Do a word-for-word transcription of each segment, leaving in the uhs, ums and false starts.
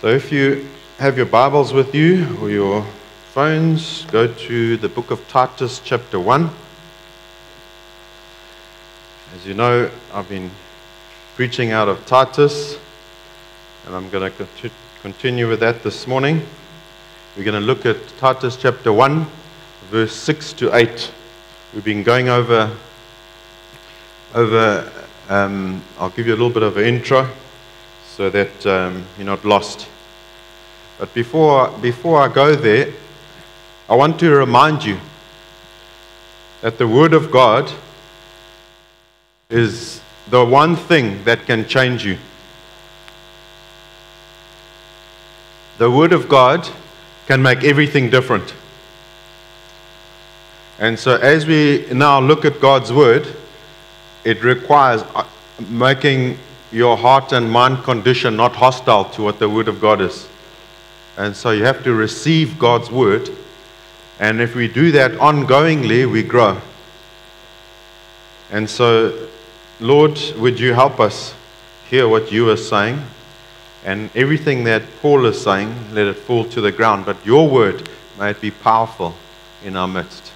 So if you have your Bibles with you or your phones, go to the book of Titus chapter one. As you know, I've been preaching out of Titus, and I'm going to continue with that this morning. We're going to look at Titus chapter one, verse six to eight. We've been going over, over um, I'll give you a little bit of an intro so that um, you're not lost. But before, before I go there, I want to remind you that the Word of God is the one thing that can change you. The Word of God can make everything different. And so as we now look at God's Word, it requires making your heart and mind condition not hostile to what the Word of God is. And so you have to receive God's Word. And if we do that ongoingly, we grow. And so, Lord, would you help us hear what you are saying? And everything that Paul is saying, let it fall to the ground. But your word, may it be powerful in our midst.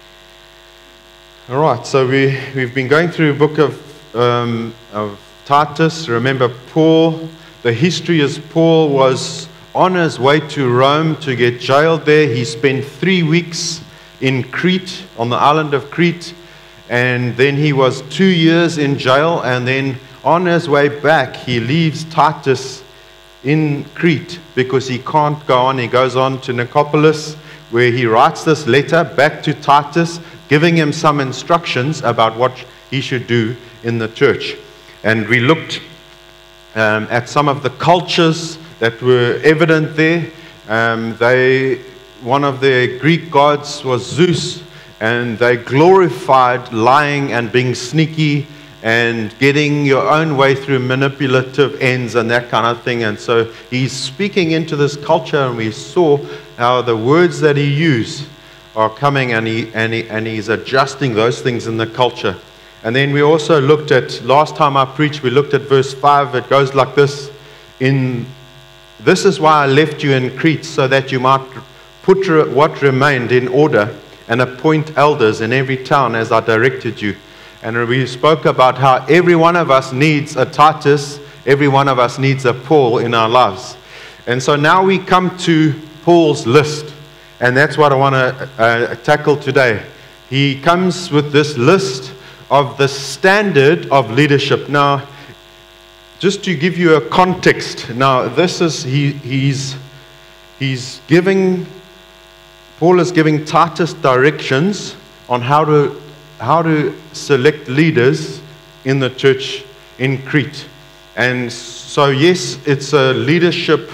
All right, so we, we've been going through a book of, um, of Titus. Remember, Paul, the history is Paul was on his way to Rome to get jailed there. He spent three weeks in Crete, on the island of Crete. And then he was two years in jail. And then on his way back, he leaves Titus in Crete because he can't go on. He goes on to Nicopolis, where he writes this letter back to Titus, giving him some instructions about what he should do in the church. And we looked um, at some of the cultures that were evident there. Um, they, one of their Greek gods was Zeus, and they glorified lying and being sneaky and getting your own way through manipulative ends and that kind of thing. And so he's speaking into this culture, and we saw how the words that he used are coming, and he and he and he's adjusting those things in the culture. And then we also looked at, last time I preached, we looked at verse five. It goes like this: in this is why I left you in Crete, so that you might put what remained in order and appoint elders in every town as I directed you. And we spoke about how every one of us needs a Titus, every one of us needs a Paul in our lives. And so now we come to Paul's list, and that's what I want to uh, tackle today. He comes with this list of the standard of leadership. Now, just to give you a context, now this is, he, he's, he's giving, Paul is giving Titus directions on how to, how to select leaders in the church in Crete. And so yes, it's a leadership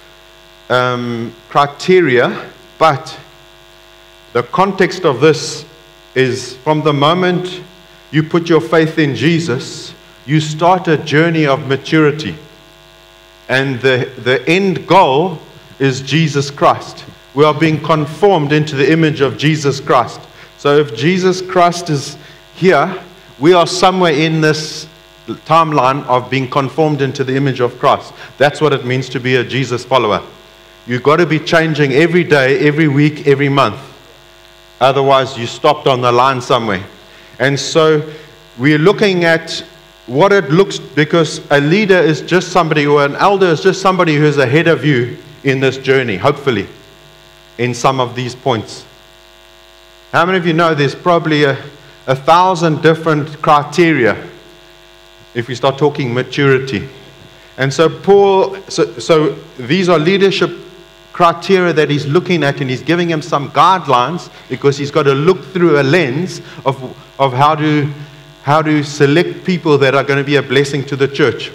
um, criteria, but the context of this is from the moment you put your faith in Jesus, you start a journey of maturity. And the, the end goal is Jesus Christ. We are being conformed into the image of Jesus Christ. So if Jesus Christ is here, we are somewhere in this timeline of being conformed into the image of Christ. That's what it means to be a Jesus follower. You've got to be changing every day, every week, every month. Otherwise, you stopped on the line somewhere. And so we're looking at what it looks, because a leader is just somebody, or an elder is just somebody who's ahead of you in this journey, hopefully, in some of these points. How many of you know there's probably a, a thousand different criteria if we start talking maturity? And so Paul, so, so these are leadership criteria that he's looking at, and he's giving him some guidelines, because he's got to look through a lens of, of how to how to select people that are going to be a blessing to the church.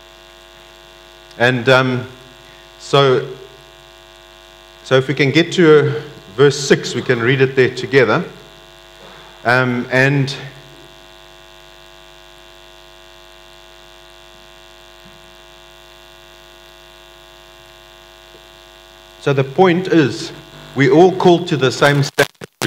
And um, so, so if we can get to verse six, we can read it there together. Um, and so the point is, we all called to the same standard.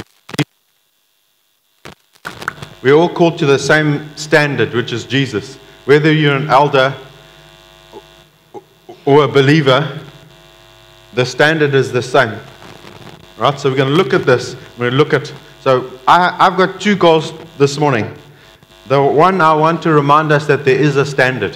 We're all called to the same standard, which is Jesus. Whether you're an elder or a believer, the standard is the same. Right? So we're going to look at this. We're going to look at, so I, I've got two goals this morning. The one, I want to remind us that there is a standard.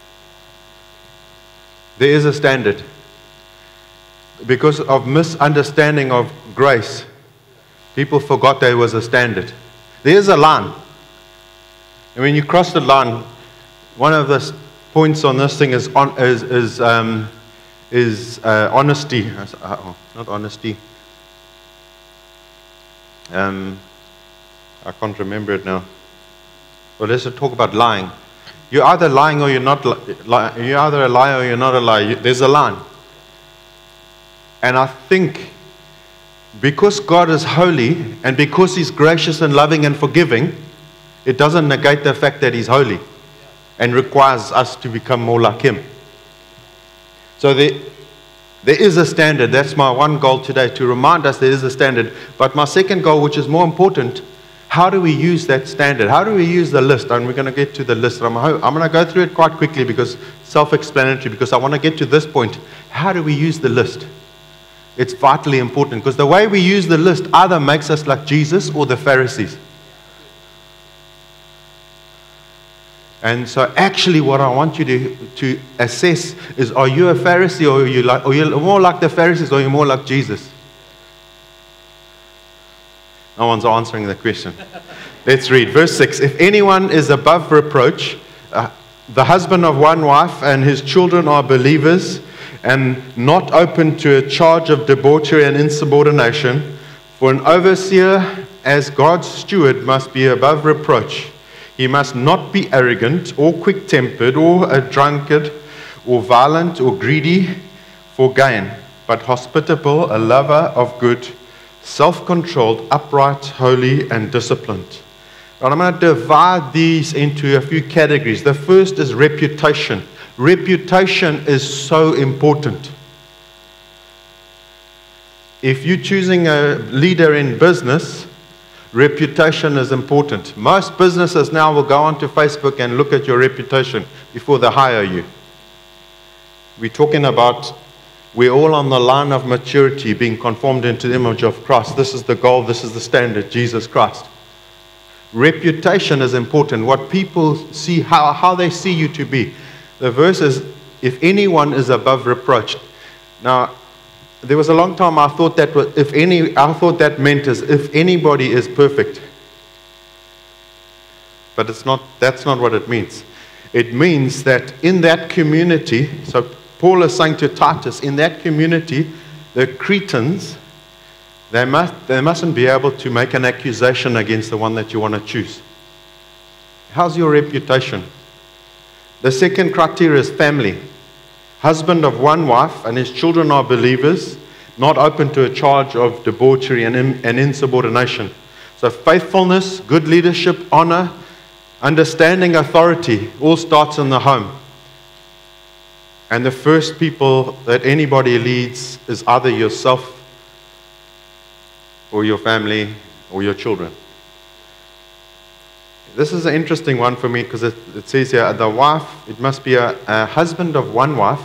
There is a standard. Because of misunderstanding of grace, people forgot there was a standard. There is a line. And when you cross the line, one of the points on this thing is on, is is, um, is uh, honesty. Uh, not honesty. Um, I can't remember it now. Well, let's talk about lying. You're either lying or you're not. Li- you're either a liar or you're not a liar. There's a line. And I think because God is holy and because He's gracious and loving and forgiving, it doesn't negate the fact that He's holy and requires us to become more like Him. So there, there is a standard. That's my one goal today, to remind us there is a standard. But my second goal, which is more important, how do we use that standard? How do we use the list? And we're going to get to the list. I'm, I'm going to go through it quite quickly because self-explanatory, because I want to get to this point. How do we use the list? It's vitally important because the way we use the list either makes us like Jesus or the Pharisees. And so actually what I want you to, to assess is, are you a Pharisee or are you, like, are you more like the Pharisees or are you more like Jesus? No one's answering the question. Let's read verse six. If anyone is above reproach, uh, the husband of one wife and his children are believers and not open to a charge of debauchery and insubordination, for an overseer as God's steward must be above reproach. He must not be arrogant or quick-tempered or a drunkard or violent or greedy for gain, but hospitable, a lover of good, self-controlled, upright, holy, and disciplined. And I'm going to divide these into a few categories. The first is reputation. Reputation is so important. If you're choosing a leader in business, reputation is important. Most businesses now will go onto Facebook and look at your reputation before they hire you. We're talking about, we're all on the line of maturity, being conformed into the image of Christ. This is the goal, this is the standard, Jesus Christ. Reputation is important. What people see, how, how they see you to be. The verse is, if anyone is above reproach. Now, there was a long time I thought that was, if any, I thought that meant as if anybody is perfect. But it's not, that's not what it means. It means that in that community, so Paul is saying to Titus, in that community, the Cretans, they, must, they mustn't be able to make an accusation against the one that you want to choose. How's your reputation? The second criteria is family. Husband of one wife and his children are believers, not open to a charge of debauchery and, in, and insubordination. So faithfulness, good leadership, honor, understanding authority, all starts in the home. And the first people that anybody leads is either yourself or your family or your children. This is an interesting one for me because it, it says here, the wife, it must be a, a husband of one wife,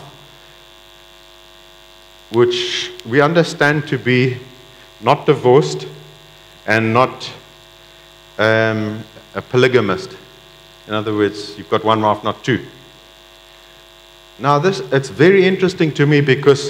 which we understand to be not divorced and not um, a polygamist. In other words, you've got one wife, not two. Now, this it's very interesting to me because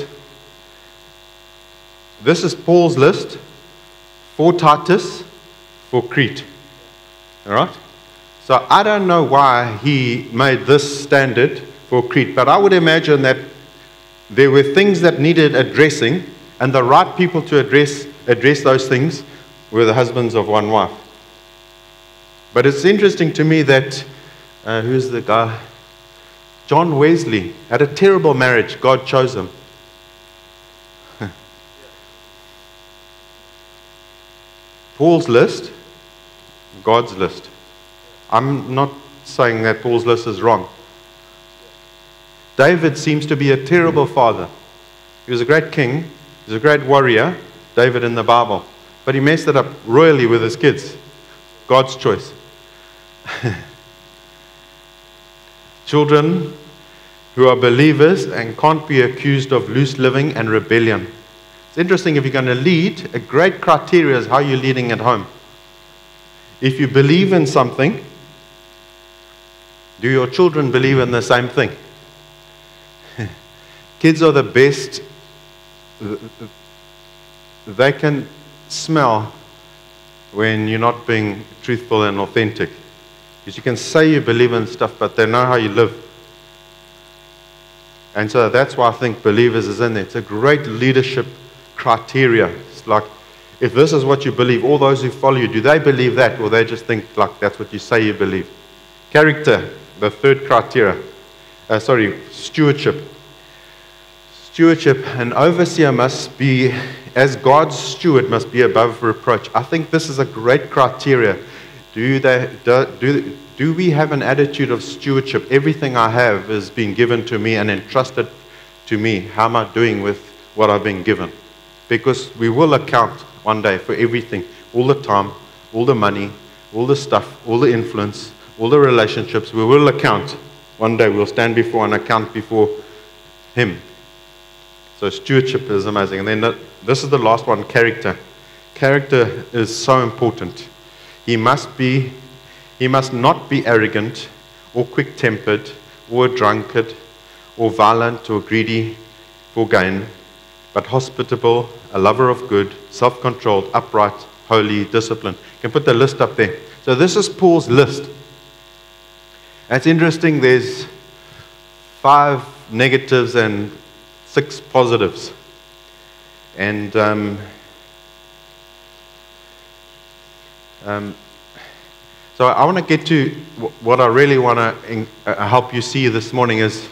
this is Paul's list for Titus, for Crete. All right? So I don't know why he made this standard for Crete, but I would imagine that there were things that needed addressing, and the right people to address address those things were the husbands of one wife. But it's interesting to me that, uh, who's the guy? John Wesley had a terrible marriage. God chose him. Paul's list, God's list. I'm not saying that Paul's list is wrong. David seems to be a terrible father. He was a great king. He was a great warrior, David in the Bible. But he messed it up royally with his kids. God's choice. Children, who are believers and can't be accused of loose living and rebellion. It's interesting, if you're going to lead, a great criteria is how you're leading at home. If you believe in something, do your children believe in the same thing? Kids are the best. They can smell when you're not being truthful and authentic. Because you can say you believe in stuff, but they know how you live. And so that's why I think believers is in there. It's a great leadership criteria. It's like, if this is what you believe, all those who follow you, do they believe that, or they just think like that's what you say you believe? Character, the third criteria. Uh, sorry, stewardship. Stewardship, an overseer must be, as God's steward, must be above reproach. I think this is a great criteria. Do, they, do, do, do we have an attitude of stewardship? Everything I have is being given to me and entrusted to me. How am I doing with what I've been given? Because we will account one day for everything, all the time, all the money, all the stuff, all the influence, all the relationships. We will account. One day we'll stand before and account before Him. So stewardship is amazing. And then the, this is the last one, character. Character is so important. He must be, he must not be arrogant or quick-tempered or a drunkard or violent or greedy for gain, but hospitable, a lover of good, self-controlled, upright, holy, disciplined. You can put the list up there. So this is Paul's list. And it's interesting, there's five negatives and six positives. And um, um, so I want to get to what I really want to uh, help you see this morning is,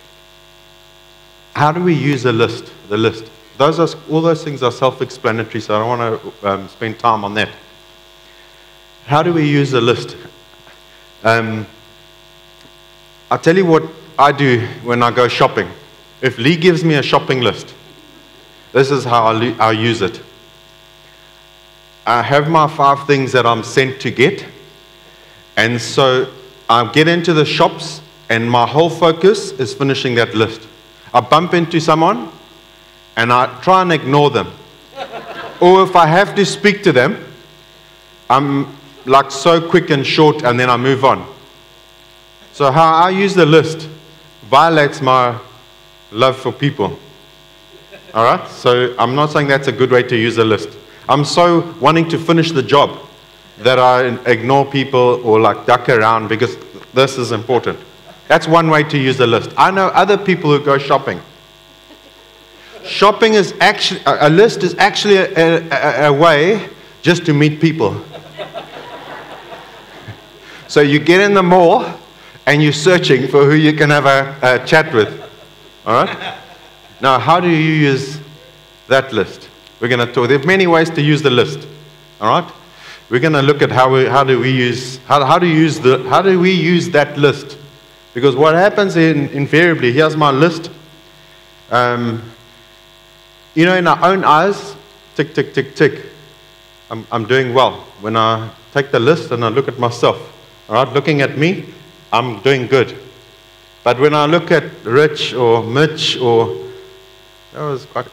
how do we use a list? The list. Those are, all those things are self-explanatory, so I don't want to um, spend time on that. How do we use a list? Um, I'll tell you what I do when I go shopping. If Lee gives me a shopping list, this is how I, I use it. I have my five things that I'm sent to get, and so I get into the shops, and my whole focus is finishing that list. I bump into someone, and I try and ignore them. Or if I have to speak to them, I'm like so quick and short, and then I move on. So how I use the list violates my love for people. All right? So I'm not saying that's a good way to use a list. I'm so wanting to finish the job that I ignore people or like duck around because this is important. That's one way to use the list. I know other people who go shopping. Shopping is actually, a list is actually a, a, a way just to meet people. So you get in the mall and you're searching for who you can have a, a chat with. All right? Now, how do you use that list? We're going to talk. There are many ways to use the list. All right? We're going to look at how we, how do we use how, how do you use the how do we use that list? Because what happens in, invariably, here's my list. Um, you know, in our own eyes, tick, tick, tick, tick. I'm, I'm doing well. When I take the list and I look at myself, all right, looking at me, I'm doing good. But when I look at Rich or Mitch or, that was quite,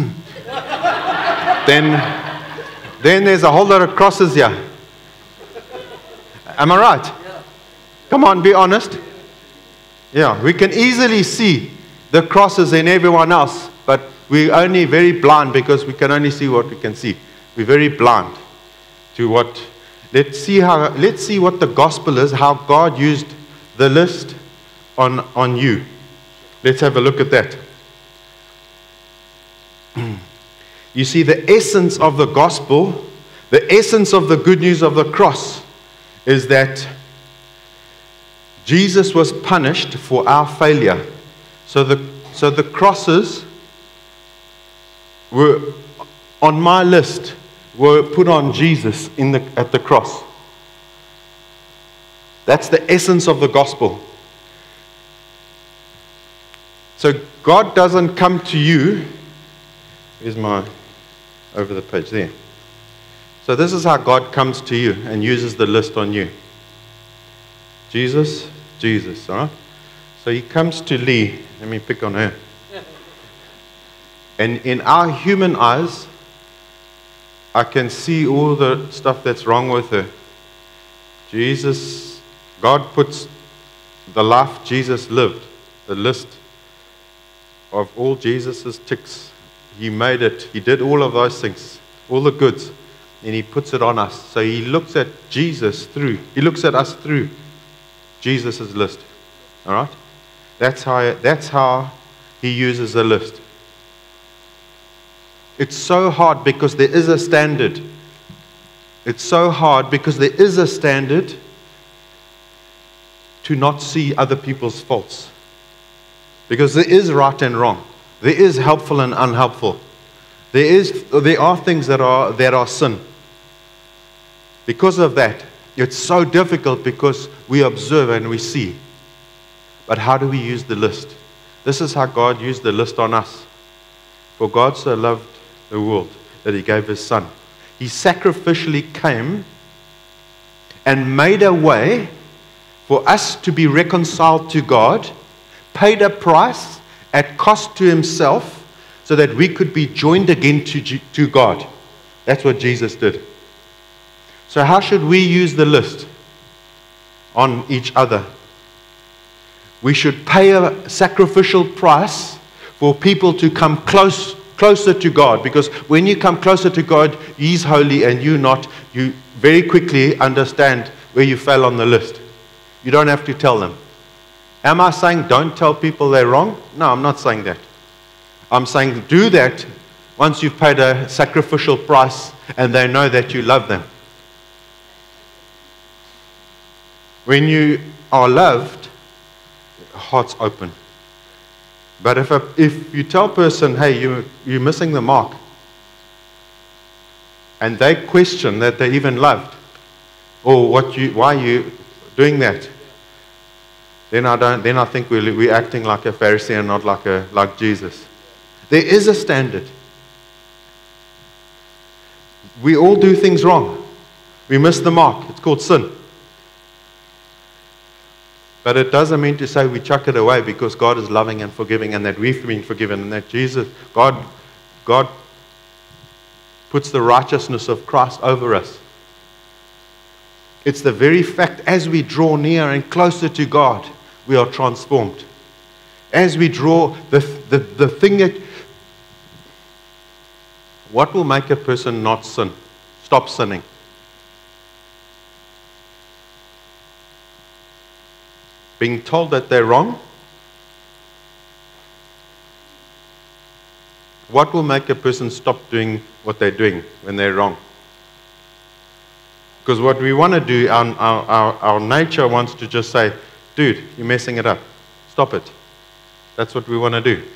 then, then there's a whole lot of crosses here. Am I right? Come on, be honest. Yeah, we can easily see the crosses in everyone else, but we're only very blind because we can only see what we can see. We're very blind to what. Let's see how. Let's see what the gospel is. How God used the list on on you. Let's have a look at that. You see, the essence of the gospel, the essence of the good news of the cross, is that Jesus was punished for our failure. So the, so the crosses were on my list, were put on Jesus in the, at the cross. That's the essence of the gospel. So God doesn't come to you. Here's my, over the page there. So this is how God comes to you and uses the list on you. Jesus, Jesus, all right? So he comes to Lee. Let me pick on her. And in our human eyes, I can see all the stuff that's wrong with her. Jesus, God puts the life Jesus lived, the list of all Jesus's ticks. He made it. He did all of those things, all the goods, and he puts it on us. So he looks at Jesus through. He looks at us through Jesus's list. All right? That's how, that's how he uses the list. It's so hard because there is a standard. It's so hard because there is a standard to not see other people's faults. Because there is right and wrong. There is helpful and unhelpful. There is, there are things that are, that are sin. Because of that, it's so difficult because we observe and we see. But how do we use the list? This is how God used the list on us. For God so loved the world that he gave his son. He sacrificially came and made a way for us to be reconciled to God, paid a price at cost to himself so that we could be joined again to, to God. That's what Jesus did. So how should we use the list on each other? We should pay a sacrificial price for people to come close, closer to God. Because when you come closer to God, he's holy and you not, you very quickly understand where you fell on the list. You don't have to tell them. Am I saying don't tell people they're wrong? No, I'm not saying that. I'm saying do that once you've paid a sacrificial price and they know that you love them. When you are loved, heart's open. But if, a, if you tell a person, hey, you, you're missing the mark, and they question that they even loved, or what you, why are you doing that? Then I don't. Then I think we're, we're acting like a Pharisee and not like a like Jesus. There is a standard. We all do things wrong. We miss the mark. It's called sin. But it doesn't mean to say we chuck it away because God is loving and forgiving and that we've been forgiven and that Jesus, God, God puts the righteousness of Christ over us. It's the very fact as we draw near and closer to God, we are transformed. As we draw, the, the, the thing that, what will make a person not sin? Stop sinning. Being told that they're wrong? What will make a person stop doing what they're doing when they're wrong? Because what we want to do, our, our, our nature wants to just say, dude, you're messing it up. Stop it. That's what we want to do.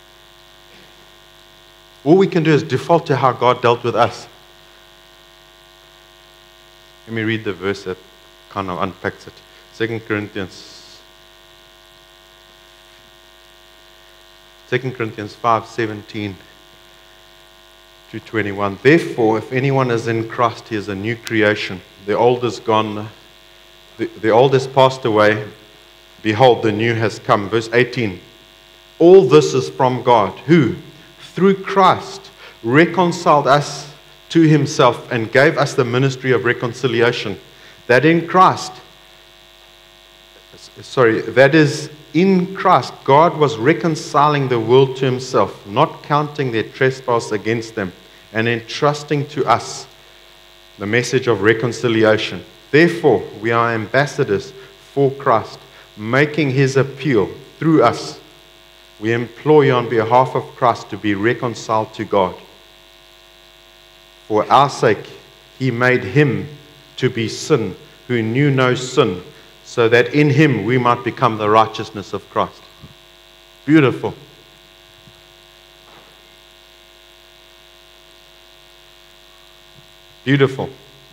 All we can do is default to how God dealt with us. Let me read the verse that kind of unpacks it. Second Corinthians Second Corinthians five, seventeen to twenty-one. Therefore, if anyone is in Christ, he is a new creation. The old is gone. The, the old has passed away. Behold, the new has come. Verse eighteen. All this is from God, who, through Christ, reconciled us to himself and gave us the ministry of reconciliation. That in Christ, sorry, that is in Christ, God was reconciling the world to himself, not counting their trespass against them, and entrusting to us the message of reconciliation. Therefore, we are ambassadors for Christ, making his appeal through us. We implore you on behalf of Christ to be reconciled to God. For our sake, he made him to be sin, who knew no sin, so that in him we might become the righteousness of Christ. Beautiful. Beautiful.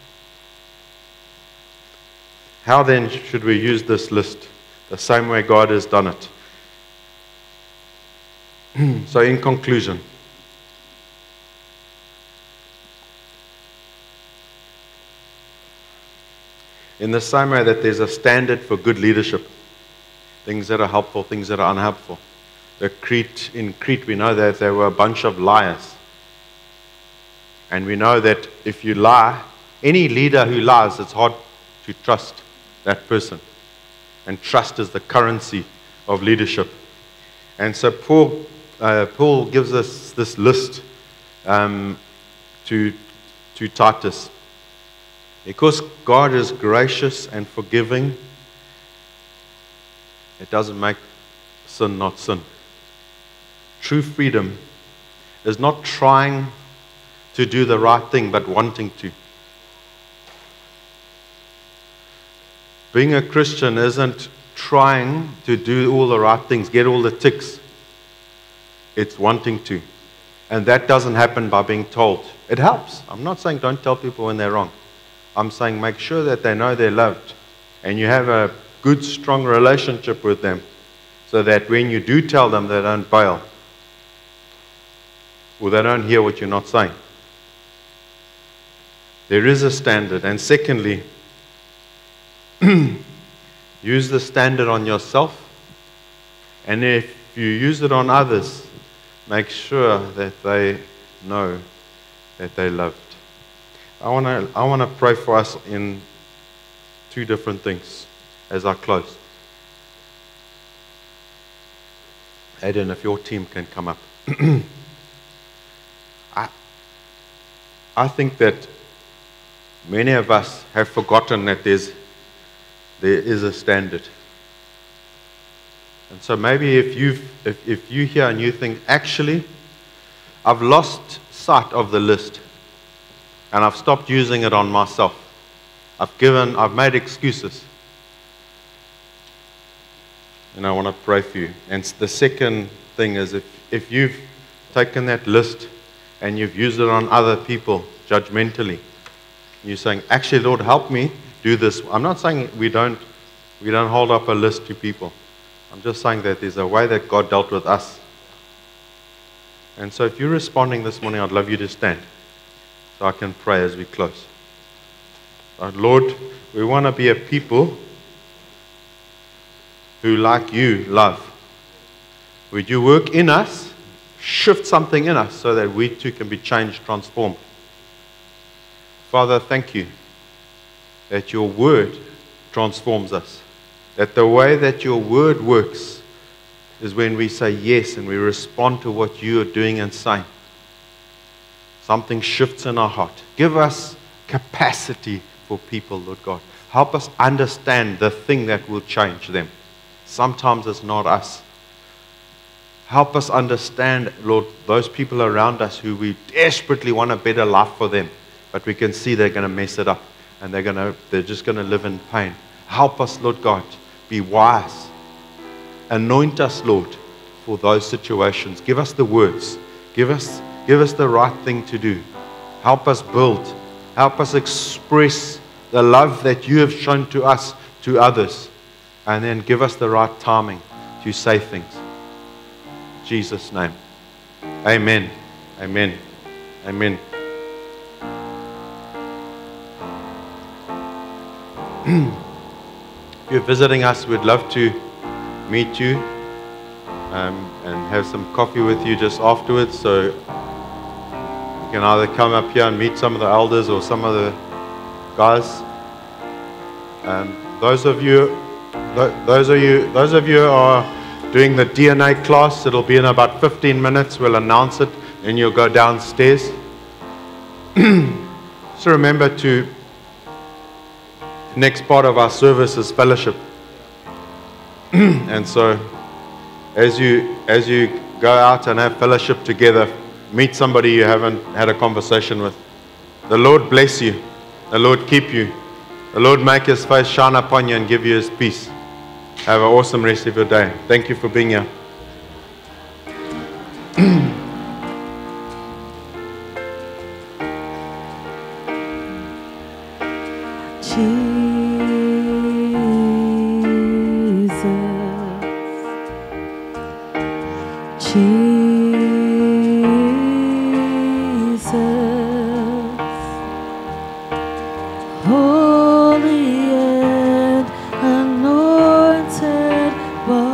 How then should we use this list? The same way God has done it. So in conclusion, in the same way that there's a standard for good leadership, things that are helpful, things that are unhelpful. The Crete, in Crete, we know that they were a bunch of liars. And we know that if you lie, any leader who lies, it's hard to trust that person. And trust is the currency of leadership. And so Paul, uh, Paul gives us this list um, to, to Titus. Because God is gracious and forgiving, it doesn't make sin not sin. True freedom is not trying to do the right thing, but wanting to. Being a Christian isn't trying to do all the right things, get all the ticks. It's wanting to. And that doesn't happen by being told. It helps. I'm not saying don't tell people when they're wrong. I'm saying make sure that they know they're loved. And you have a good, strong relationship with them, so that when you do tell them, they don't bail. Or they don't hear what you're not saying. There is a standard. And secondly, use the standard on yourself. And if you use it on others, make sure that they know that they're loved. I want to I want to pray for us in two different things as I close. Aiden, if your team can come up. I, I think that many of us have forgotten that there's, there is a standard. And so maybe if, you've, if, if you hear and you think, actually, I've lost sight of the list and I've stopped using it on myself. I've given, I've made excuses. And I want to pray for you. And the second thing is if, if you've taken that list and you've used it on other people judgmentally, you're saying, actually, Lord, help me do this. I'm not saying we don't, we don't hold up a list to people. I'm just saying that there's a way that God dealt with us. And so if you're responding this morning, I'd love you to stand so I can pray as we close. Uh, Lord, we want to be a people who, like you, love. Would you work in us, shift something in us so that we too can be changed, transformed? Father, thank you that your word transforms us. That the way that your word works is when we say yes and we respond to what you are doing and saying. Something shifts in our heart. Give us capacity for people, Lord God. Help us understand the thing that will change them. Sometimes it's not us. Help us understand, Lord, those people around us who we desperately want a better life for them, but we can see they're going to mess it up and they're going to, they're just going to live in pain. Help us, Lord God, be wise. Anoint us, Lord, for those situations. Give us the words. Give us, give us the right thing to do. Help us build. Help us express the love that you have shown to us, to others. And then give us the right timing to say things. In Jesus' name. Amen. Amen. Amen. If you're visiting us, we'd love to meet you um, and have some coffee with you just afterwards. So you can either come up here and meet some of the elders or some of the guys. Um, those of you, th- those of you, those of you who are doing the D N A class, it'll be in about fifteen minutes. We'll announce it, and you'll go downstairs. So remember to. Next part of our service is fellowship. And so as you as you go out and have fellowship together, meet somebody you haven't had a conversation with. The Lord bless you. The Lord keep you. The Lord make his face shine upon you and give you his peace. Have an awesome rest of your day. Thank you for being here. Holy and anointed one.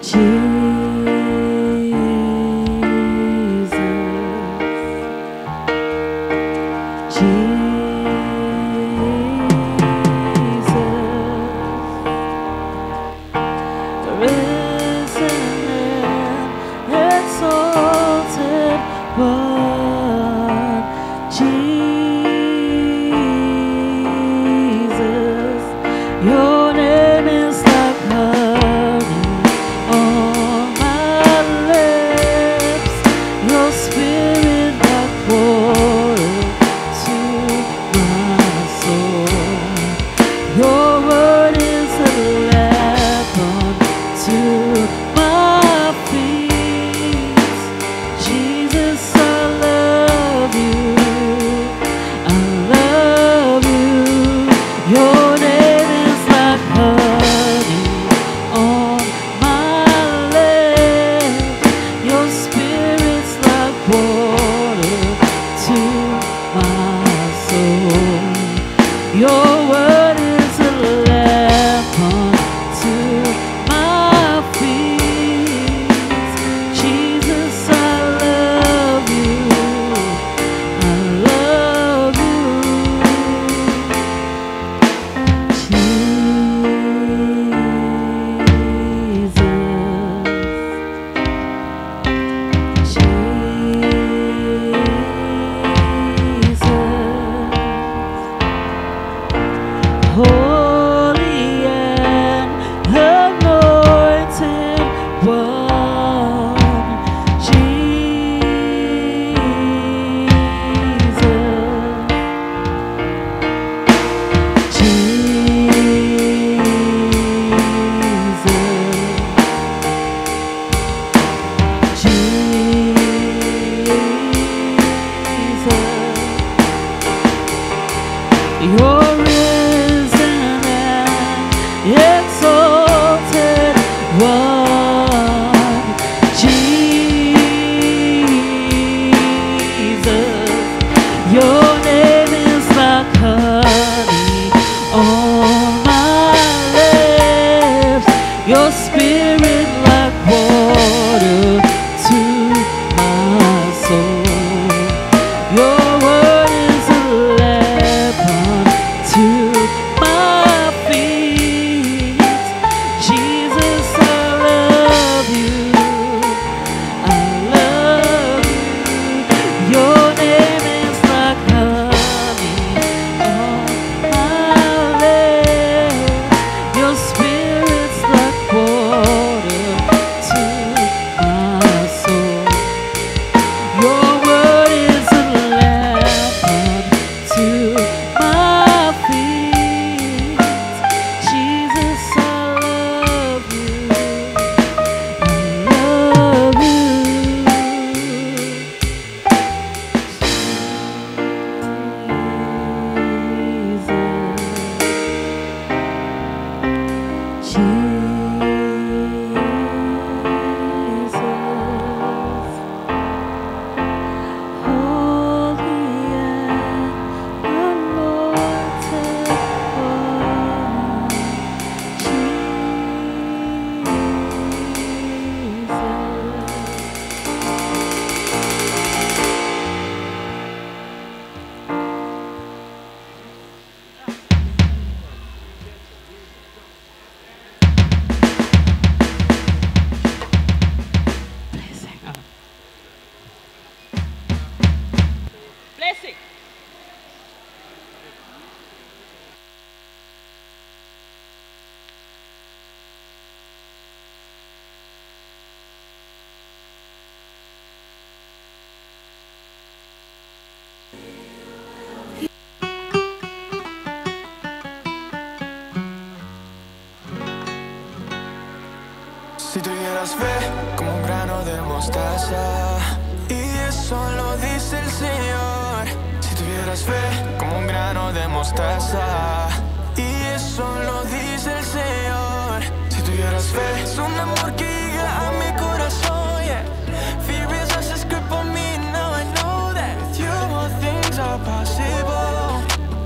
Si tuvieras fe como un grano de mostaza, y eso lo dice el Señor. Si tuvieras fe como un grano de mostaza, y eso lo dice el Señor. Si tuvieras fe, es un amor que llega a mi corazón, yeah. Fear is a script on me, now I know that with you all things are possible.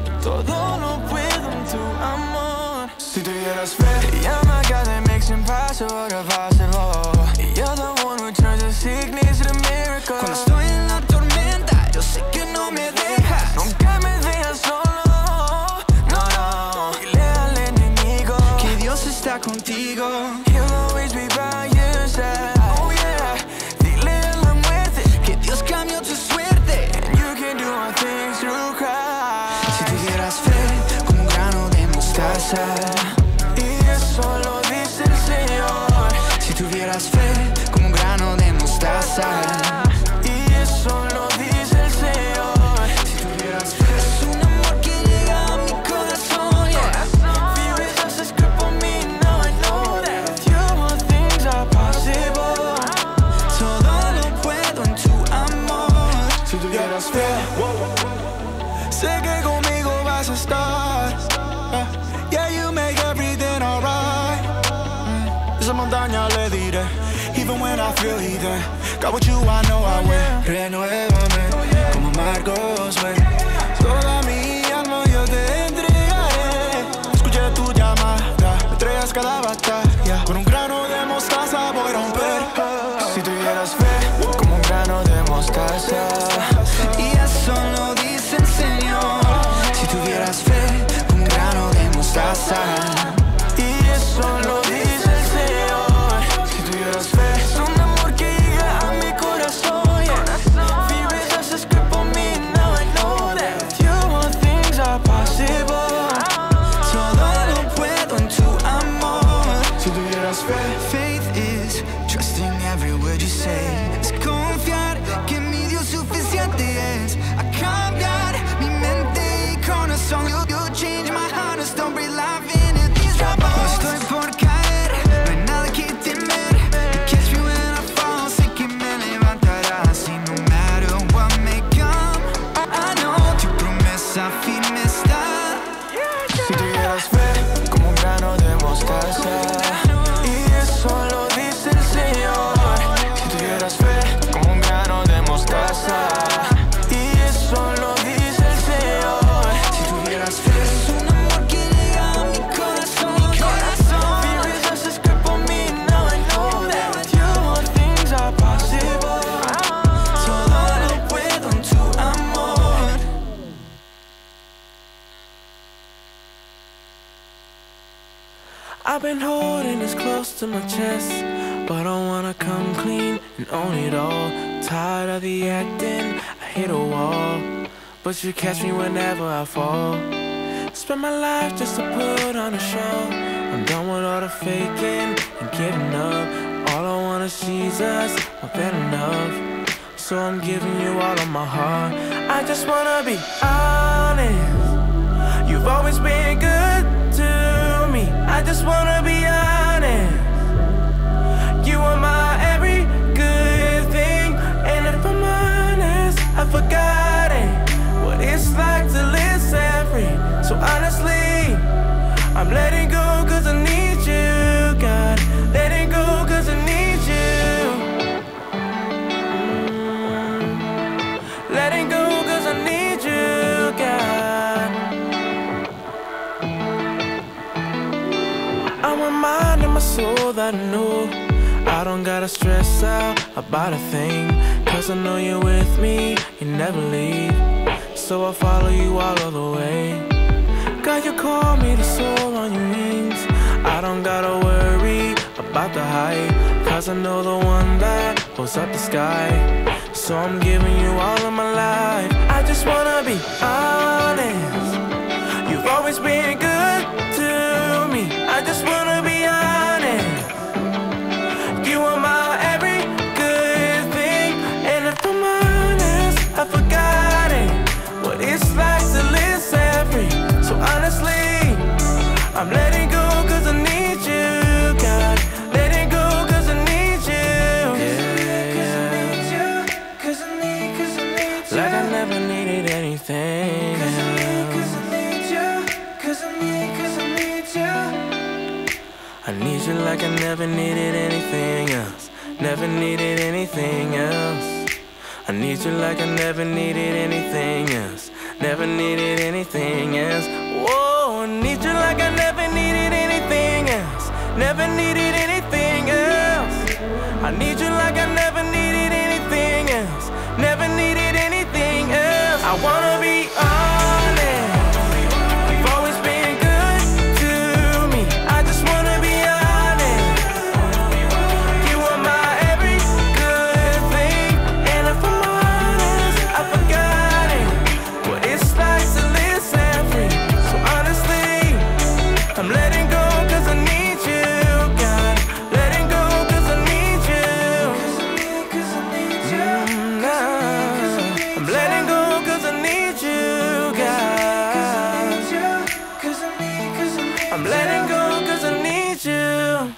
Todo lo puedo en tu amor. Si tuvieras fe, yeah, my God, that makes impossible to possible. contigo. He'll always be by your side. Oh yeah, dile a la muerte que Dios cambió tu suerte. And you can do all things through Christ. Si tuvieras fe como un grano de mostaza, y eso lo dice el Señor. Si tuvieras fe como un grano de mostaza, y eso lo dice el Señor. Si tuvieras fe, es un amor que llega a mi corazón, yeah. Fear is just a script for me, now I know that with you all things are possible. Todo lo puedo en tu amor. Si tuvieras fe, sé que conmigo vas a estar, yeah. Yeah, you make everything alright. Esa montaña le diré, even when I feel heathen. Got with you, I know I win. Renuévame como amargos, güey. Toda mi alma yo te entregaré. Escuché tu llamada, me entregas cada batalla. Con un grano de mostaza voy a romper. Si tuvieras fe como un grano de mostaza, y eso lo dice el Señor. Si tuvieras fe como un grano de mostaza, y eso lo dice el Señor. Si tuvieras fe, es un amor que llega a mi corazón, yeah. Fear is just a script for me, now I know that with you all things are possible. Todo lo puedo en tu amor. Si tuvieras fe, faith is trusting every word you say. Es confiar que mi Dios suficiente es a cambiar mi mente y corazón. You, you change my heart and don't breathe life into these dry bones. Estoy por caer, no hay nada que temer. You catch me when I fall, sé que me levantarás. Y no matter what may come, I know tu promesa firme está. Si tuvieras fe como un grano de mostaza, y eso lo dice el Señor. Si tuvieras fe como un grano de mostaza, y eso lo dice el Señor. Si tuvieras fe, es un amor que llega a mi corazón, corazón. Fear is just a script for me, now I know that with you all things are possible. Todo lo puedo en tu amor. I've been holding this close to my chest, but I wanna come clean and own it all. Tired of the acting, I hit a wall, but you catch me whenever I fall. Spend my life just to put on a show. I'm done with all the faking and giving up. All I want is Jesus, more than enough. So I'm giving you all of my heart. I just wanna be honest. You've always been good to me. I just wanna be honest. You are my every good thing. And if I'm honest, I've forgotten what it's like to live set free. So honestly, I'm letting go cause I need you, God. Letting go cause I need you. Mm. Letting go cause I need you, God. I'm reminding my soul that I know I don't gotta stress out about a thing, cause I know you're with me, you never leave. So I follow you all of the way. God, you call me to soar on your wings. I don't gotta worry about the height, cause I know the one that holds up the sky. So I'm giving you all of my life. I just wanna be honest. You've always been good to me. I just wanna be honest. You are my every good thing. And if I'm honest, I've forgotten what it's like to live set free. So honestly, I'm letting go cause I need you, God. Letting go cause I need you. Yeah, cause I need, cause I need you. Like I never needed anything. Cause I need, cause I need you. Cause I need, cause I need you. I need you like I never needed anything else. Never needed anything else. I need you like I never needed anything else. Never needed anything else. Whoa, I need you like I never needed anything else. Never needed anything else. I need you like I never needed anything else. Never needed anything else. I wanna be honest. You've always been good to me. I just wanna be honest. I'm letting go cause I need you.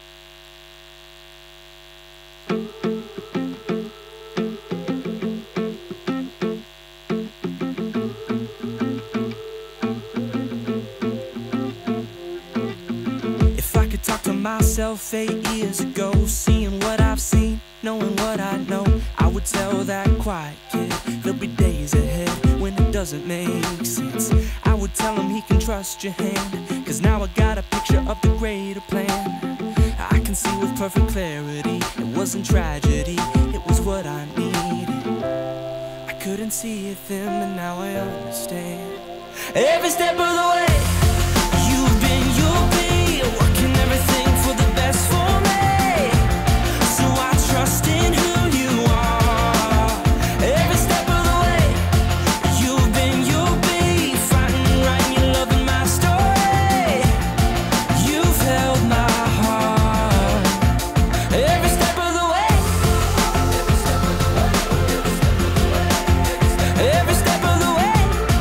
If I could talk to myself eight years ago, seeing what I've seen, knowing what I know, I would tell that quiet kid there'll be days ahead when it doesn't make sense. I would tell him he can trust your hand, cause now I got a picture of the greater plan. I can see with perfect clarity, it wasn't tragedy, it was what I needed. I couldn't see it then, but now I understand. Every step of the way, you've been, you'll be working everything for the best for me. So I trust in who you are. Every step of the way, you've been, you'll be fighting right, you're loving my story. You've held my heart. Every step of the way, every step of the way.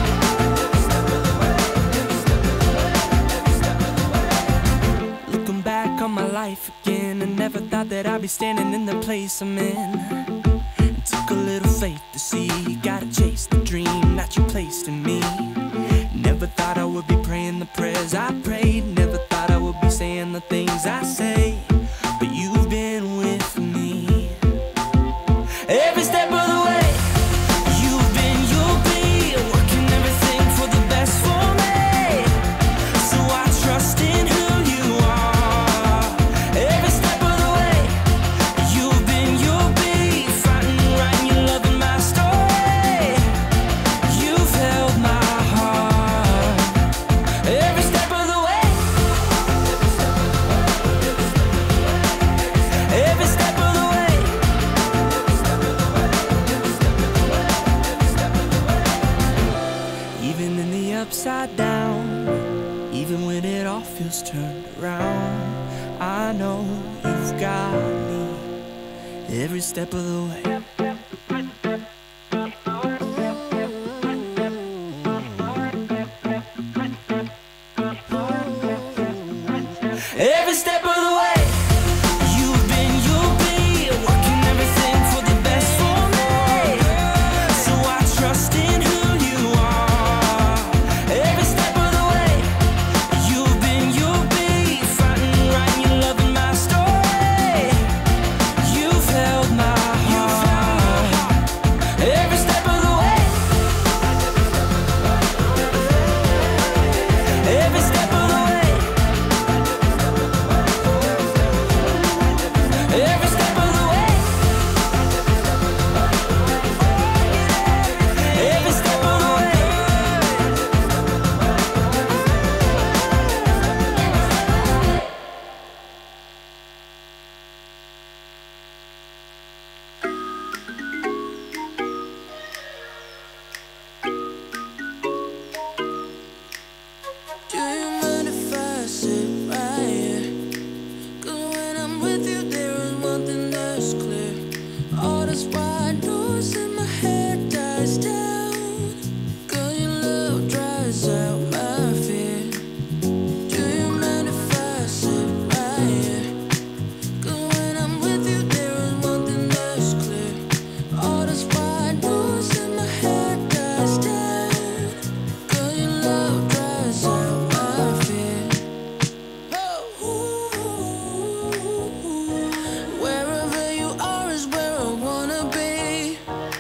Looking back on my life again, I never thought that I'd be standing in the place I'm in. It took a little faith to see, you gotta chase the dream that you placed in me. Never thought I would be praying the prayers I prayed, never thought I would be saying the things I say, but you've been with me. Every step of the way, you've been, you'll be working everything for the best for me. So I trust in who you are. Every step of the way, you've been, you'll be fighting right, you're loving my story. You've held my heart. Every step of the way, every step of the way. Even in the upside down, even when it all feels turned around, I know you've got me every step of the way. Every step of the way, you've been, you'll be working everything for the best for me. So I trust in who you are. Every step of the way, you've been, you'll be fighting right, you're loving my story. You've held my heart. Every step of the way, every step of the way. Every step of the way, every step of the way. Do you mind if I sit right here? 'Cause when I'm with you, there is one thing that's clear. All this white noise in my head dies down. 'Cause your love dries out my fear. Do you mind if I sit right here? 'Cause when I'm with you, there is one thing that's clear. All this white noise in my head dies down. 'Cause your love dries out my fear. Wherever you are is where I wanna be.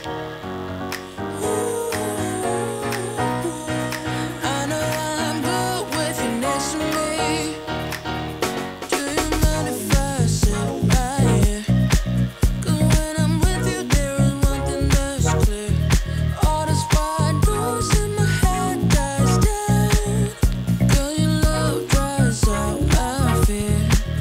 I know I'm good with you next to me. Do you mind if I sit right here? 'Cause when I'm with you, there is one thing that's clear. All this white noise in my head dies down. 'Cause your love dries out my fear.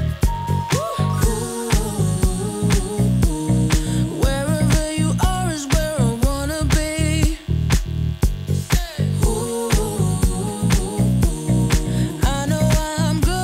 Wherever you are is where I wanna be. I know I'm good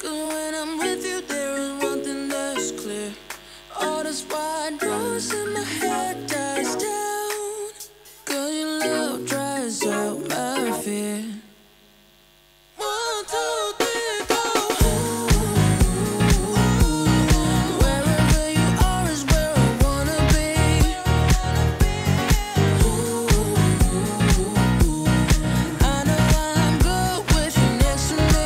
'Cause when I'm with you, there is one thing that's clear. All this wide noise in my head dies down. 'Cause your love dries out my fear. One, two, three, go. Wherever you are is where I wanna be. I know I'm good with you next to me.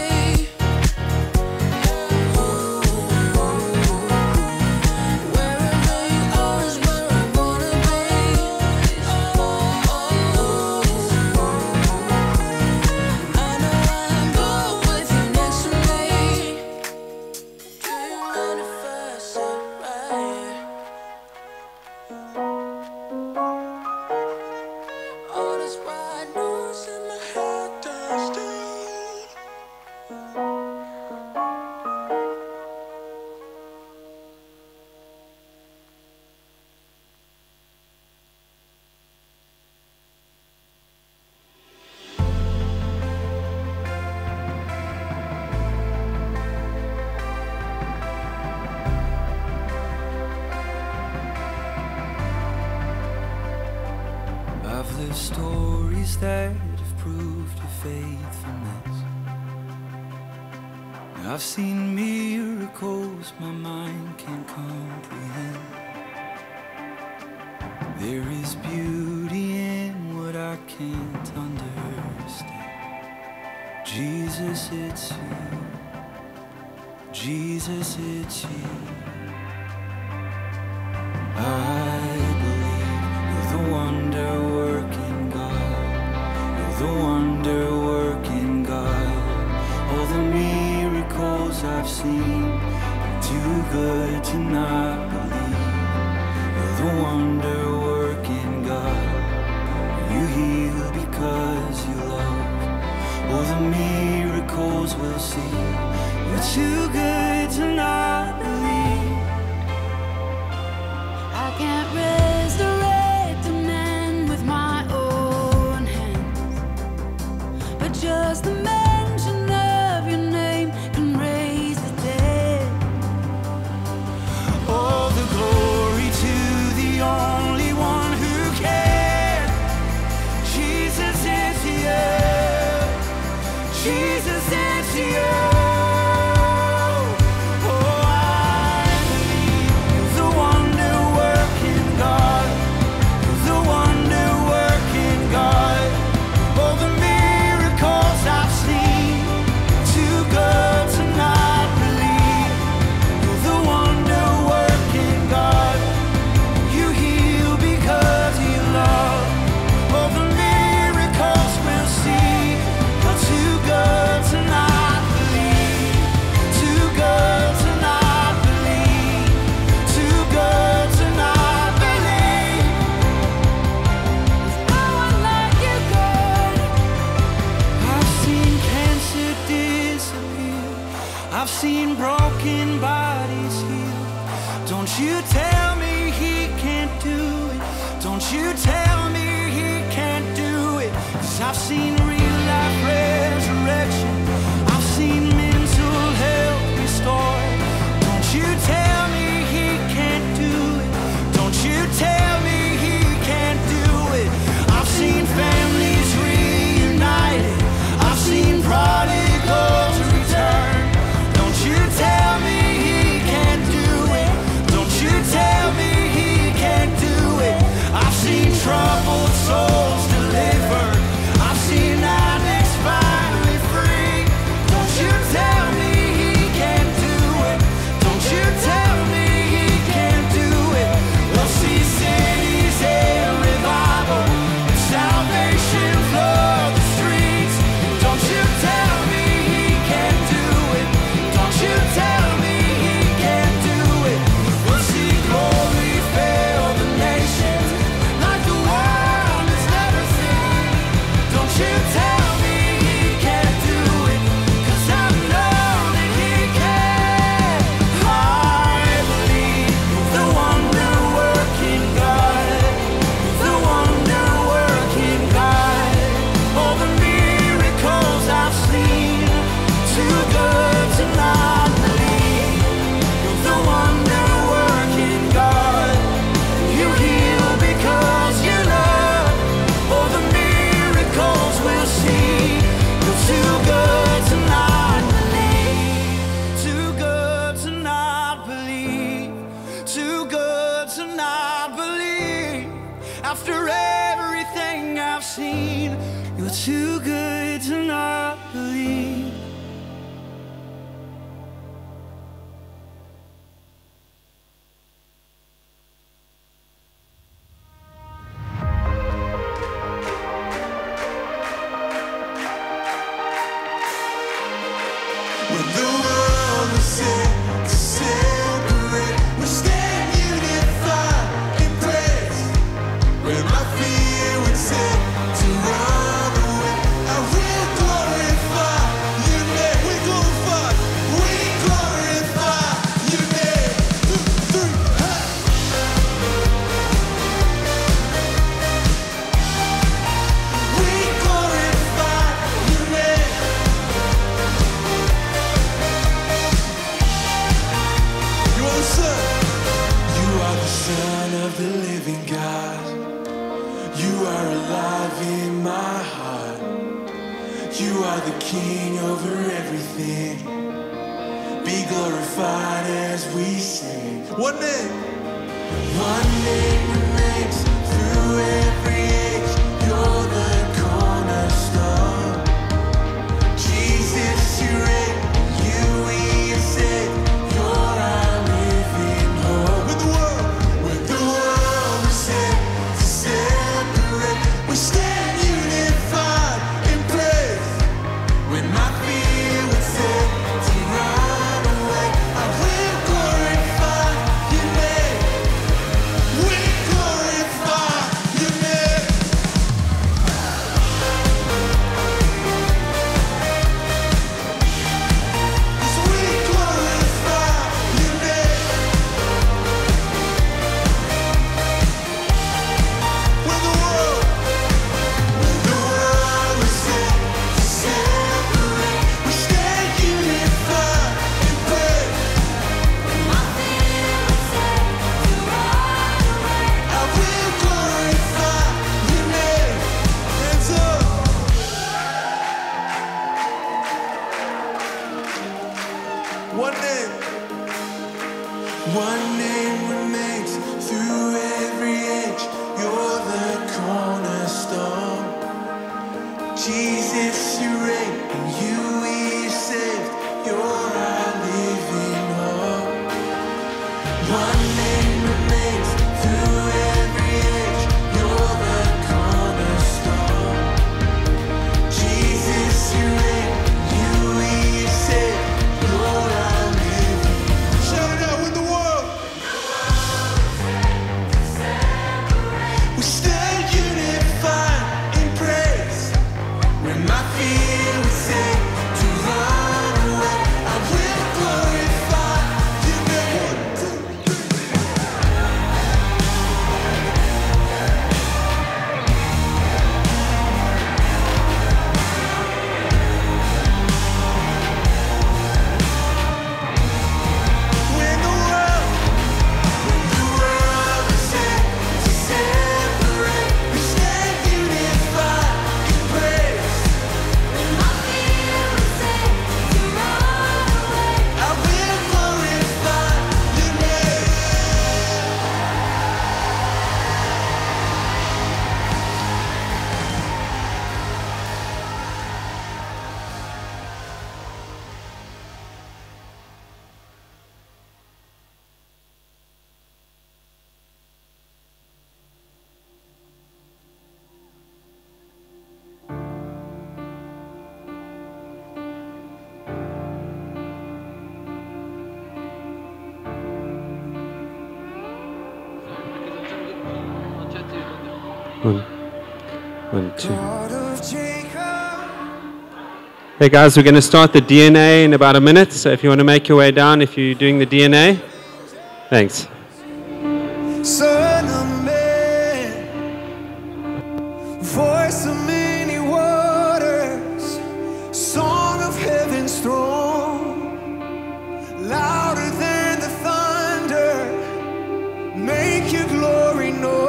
Wherever you are is where I wanna be. I know I'm good with you next to me. Do you mind if I sit right here? All this white noise in my head dies down. I've lived stories that have proved your faithfulness. I've seen miracles my mind can't comprehend. There is beauty in what I can't understand. Jesus, it's you. Jesus, it's you. I believe you're the wonder-working God. You're the wonder-working God. All the miracles I've seen are too good to not believe. You're the wonder-working God. You heal because you love. All the miracles we'll see. You're too good to not believe. I can't resurrect a man with my own hands, but just the mention of your name can raise the dead. All the glory to the only one who can. Jesus, it's you. Jesus, it's you. Oh, I believe you're the wonder-working God. You're the wonder-working God. All the miracles I've seen, too good to not believe. You're the wonder-working God. You heal because you love. All the miracles we'll see are too good to not believe. Too good to not believe. Too good to not believe. No one like you, God. I've seen cancer disappear. I've seen broken bodies healed. Don't you tell me he can't do it. Don't you tell me he can't do it. 'Cause I've seen real life resurrection. I've seen mental health restored. Don't you tell me he can't do it. Don't you tell me he can't do it. I've seen families reunited. I've seen prodigals return. Don't you tell me he can't do it. Don't you tell me he can't do it. I've seen troubled souls delivered. I've seen addicts finally free. When the world was set to separate, we stand unified in praise. When my fear would set to run away, I will glorify your name. We glorify, we glorify your name. Two, three, hey. We glorify your name. You are the Son. You are the Son of the living God. You are alive in my heart. You are the King over everything. Be glorified as we sing. One name. One name remains through every age. You're the cornerstone. Jesus, you reign. You we are saved. You're our living hope. When the world, when the world was set to separate, we stand unified in praise. When my fear was set to run away, I will glorify your name. We glorify your name. 'Cause we glorify your name. When the world, when the world was set to separate, we stand unified in praise. When my fear was set to run away, I will glorify your name. Hands up. One name. One name remains through every age. You're the cornerstone. Jesus, you reign, and you we are saved. You're our living hope. One name remains through every age. You're the cornerstone. Jesus, you reign, you we are saved. You're our living. Shout it out with the world. We stand unified in praise. When my fear was set to run away, I will glorify your name. One, two, three. When the world, when the world was set to separate, we stand unified in praise. When my fear was set to run away, I will glorify your name. One, one, two. God of Jacob. Hey guys, we're going to start the D N A in about a minute. So if you want to make your way down, if you're doing the D N A, thanks. Son of man, voice of many waters, song of heaven's throne, louder than the thunder, make your glory known.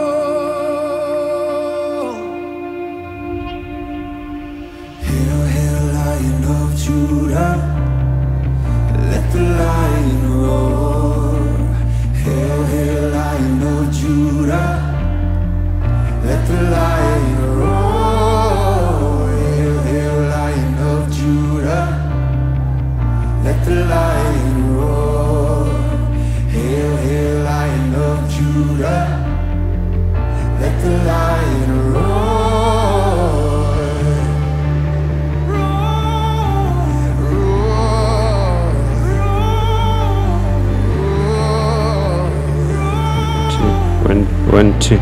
Hail, hail, Lion of Judah, let the lion roar. Hail, hail, Lion of Judah. one, two.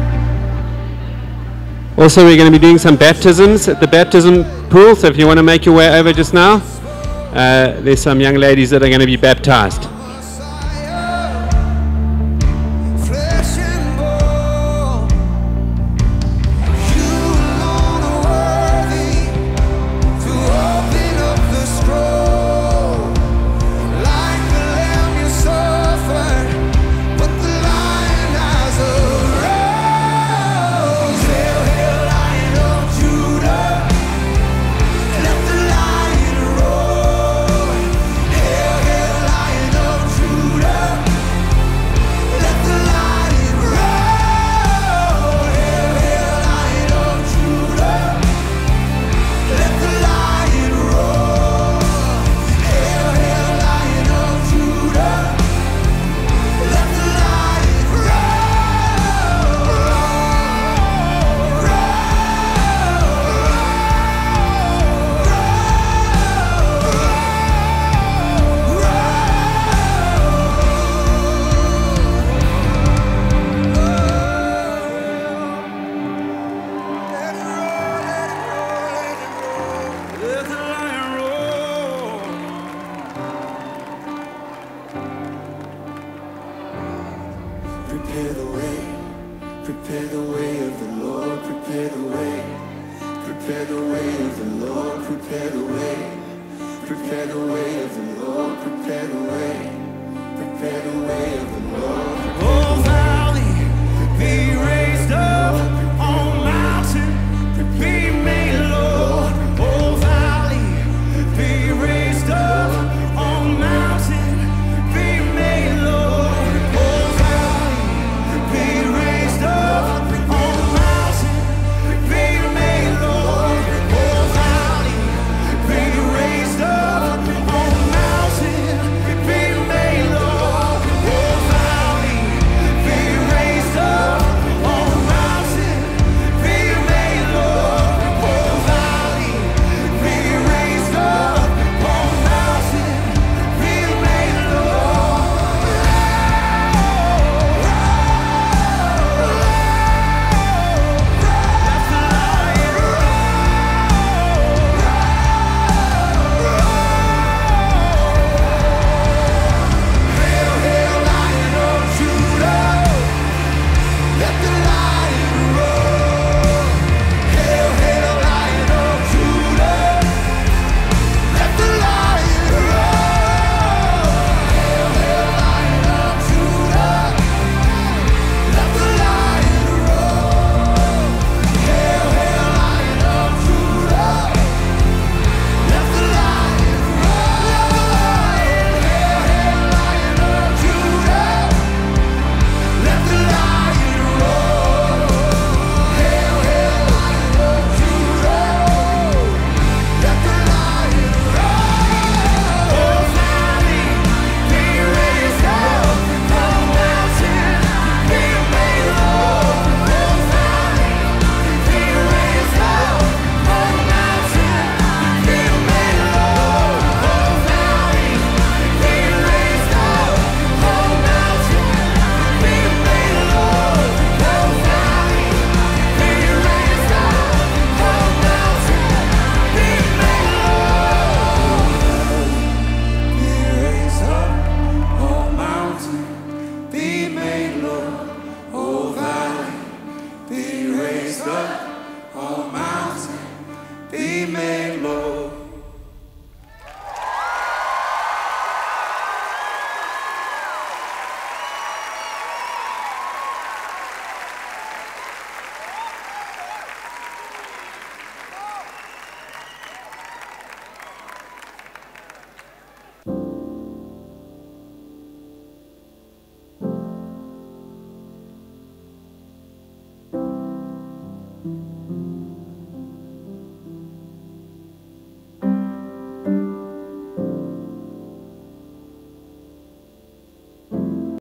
Also, we're going to be doing some baptisms at the baptism pool, so if you want to make your way over just now, uh, there's some young ladies that are going to be baptized. Flesh and bone, you alone are worthy to open up the scroll. Like the lamb you suffered, but the lion has arose. Hail, hail, Lion of Judah, let the lion roar. Hail, hail, Lion of Judah, let the lion roar. Hail, hail, Lion of Judah, let the lion roar. Hail, hail, Lion of Judah, let the lion Let the lion roar. Prepare the way, prepare the way of the Lord, prepare the way, prepare the way of the Lord, prepare the way, prepare the way of the Lord, prepare the way, prepare the way of the Lord. Oh, valley, be raised up, on mountain, be made low. Oh, valley, be raised up, on mountain, be made low. Oh, valley, be raised up, on mountain, be made low. Oh, valley, be raised up, on mountain, be made low. Oh, valley, be raised up, on mountain, be made low. Oh, valley, be raised up, on mountain, be made low. Hail, hail, Lion of Judah, let the lion roar. Hail, hail, Lion of Judah, let the lion roar. Hail, hail, Lion of Judah, let the lion roar. Hail, hail, Lion of Judah, let the lion roar. Hail, hail, Lion of Judah, let the lion roar. Hail, hail, Lion of Judah, let the lion roar. Oh, valley, be raised up, on mountain, be made low. Oh, valley, be raised up, on mountain, be made low. Oh, valley, be raised up, on mountain, be made low. Oh, valley, be raised up, on mountain, be made low. Oh, valley, be raised up, on mountain, be made low.